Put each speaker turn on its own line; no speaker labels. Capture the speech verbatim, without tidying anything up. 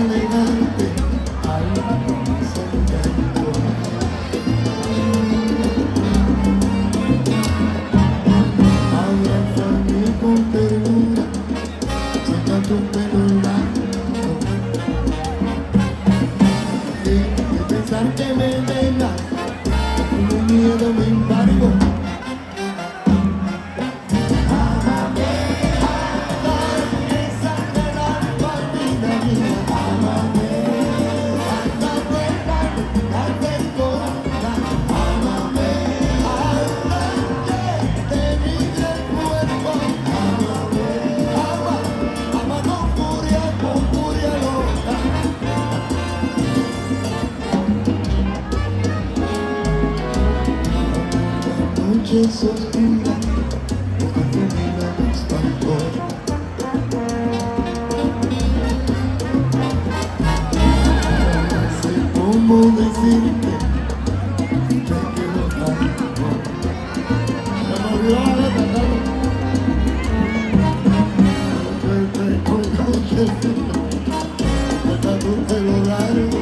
elegante al sentimiento. Abrázame con ternura, suelta tu pelo blanco. Y de pensar que me vengas, con un miedo me embargo. Noches oscuras, cuando mira el espantó. No sé cómo decirte que te quiero tanto. Me murió de tratar. Noche, noche, noche, noche, tu pelo largo.